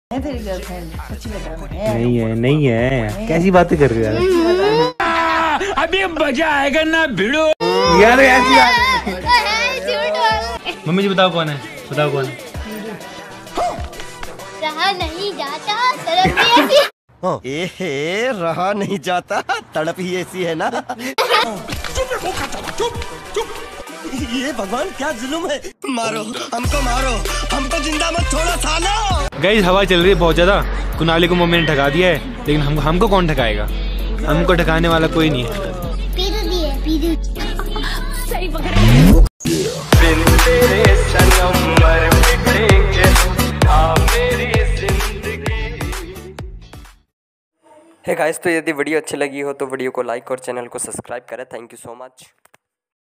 है तेरी गर्लफ्रेंड? सच्ची बता रहा हूँ। नहीं है कैसी बातें कर रहे हो यार। अभी मजा आएगा ना भिड़ो यार ऐसी मम्मी जी बताओ कौन है, बताओ कौन है। रहा नहीं जाता तड़प ही ऐसी। एहे रहा नहीं जाता तड़प ही ऐसी है ना। ये भगवान क्या जुल्म है। मारो हमको जिंदा मत छोड़ो सालो। गाइस हवा चल रही है बहुत ज्यादा। कुनाली को मम्मी ने ठगा दिया है, लेकिन हमको कौन ठगाएगा। हमको ठगाने वाला कोई नहीं है। सही पकड़ा। हे गाइस, तो यदि वीडियो अच्छी लगी हो तो वीडियो को लाइक और चैनल को सब्सक्राइब करें। Thank you so much.